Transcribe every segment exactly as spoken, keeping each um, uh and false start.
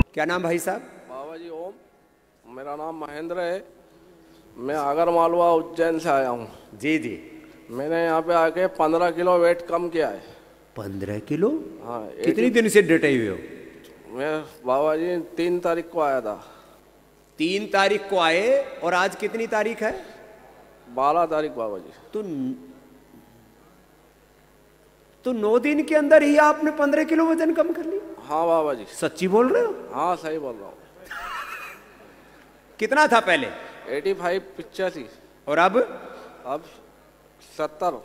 क्या नाम भाई साहब? बाबा जी ओम, मेरा नाम महेंद्र है। मैं आगर मालवा उज्जैन से आया हूँ। जी जी। मैंने यहाँ पे आके पंद्रह किलो वेट कम किया है। पंद्रह किलो? हाँ। कितनी दिन से डटे हुए हो? मैं बाबा जी तीन तारीख को आया था। तीन तारीख को आए और आज कितनी तारीख है? बारह तारीख बाबा जी। तो तो नौ दिन के अंदर ही आपने पंद्रह किलो वजन कम कर लिया? हाँ बाबा जी। सच्ची बोल रहे हो? हाँ सही बोल रहा हूँ। कितना था पहले? एटी फाइव पिचासी। और अब? अब सत्तर।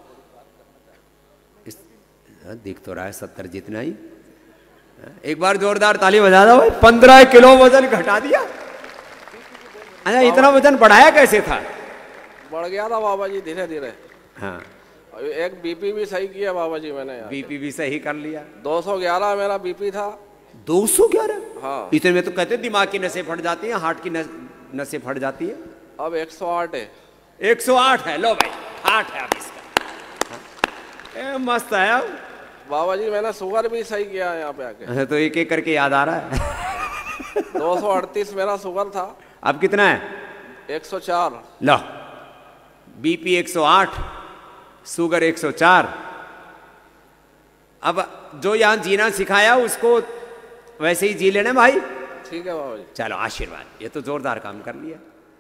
दिख तो रहा है सत्तर जितना ही। एक बार जोरदार ताली बजा दो भाई। पंद्रह किलो वजन घटा दिया। अच्छा, इतना वजन बढ़ाया कैसे था? बढ़ गया था बाबा जी धीरे धीरे। हाँ। एक बीपी भी सही किया बाबा जी मैंने। बीपी भी सही कर लिया? दो सौ ग्यारह मेरा बीपी था। दो सौ ग्यारह? हाँ। इतने में तो कहते दिमाग की नसें फट जाती हैं, हार्ट की नसें फट जाती है। अब एक सौ आठ है। एक सौ आठ है? लो भाई, आठ है अब इसका। ए, मस्त है। अब बाबा जी मैंने शुगर भी सही किया है यहाँ पे आके। तो एक एक करके याद आ रहा है। दो सौ अड़तीस मेरा शुगर था। अब कितना है? एक सौ चार। लो, बीपी एक सौ आठ, शुगर एक सौ चार। अब जो यहाँ जीना सिखाया उसको वैसे ही जी लेना भाई। ठीक है बाबा जी। चलो आशीर्वाद। ये तो जोरदार काम कर लिया।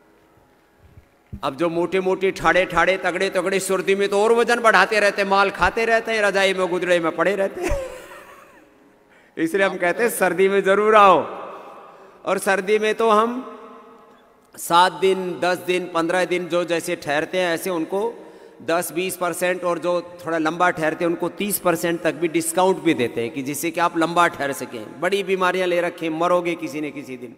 अब जो मोटे मोटे ठाड़े ठाड़े तगड़े तगड़े सर्दी में तो और वजन बढ़ाते रहते, माल खाते रहते हैं, रजाई में गुदड़े में पड़े रहते हैं। इसलिए हम कहते हैं सर्दी में जरूर आओ। और सर्दी में तो हम सात दिन दस दिन पंद्रह दिन जो जैसे ठहरते हैं ऐसे उनको दस बीस परसेंट, और जो थोड़ा लंबा ठहरते हैं उनको तीस परसेंट तक भी डिस्काउंट भी देते हैं कि जिससे कि आप लंबा ठहर सकें। बड़ी बीमारियां ले रखें, मरोगे किसी न किसी दिन।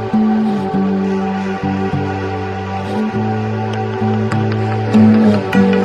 Thank you.